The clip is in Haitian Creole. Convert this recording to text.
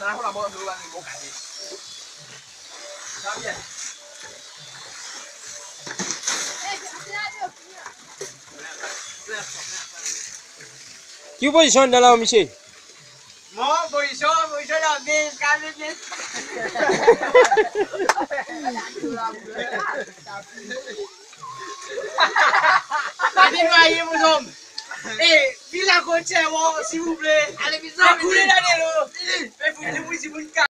là không làm bộ được là bộ cả gì sao vậy Que posição dela, Michel? Mo, position là bien, calme bien. Allez, mon homme. Eh, viens la côté, s'il vous plaît. Allez, viens. Coulez là,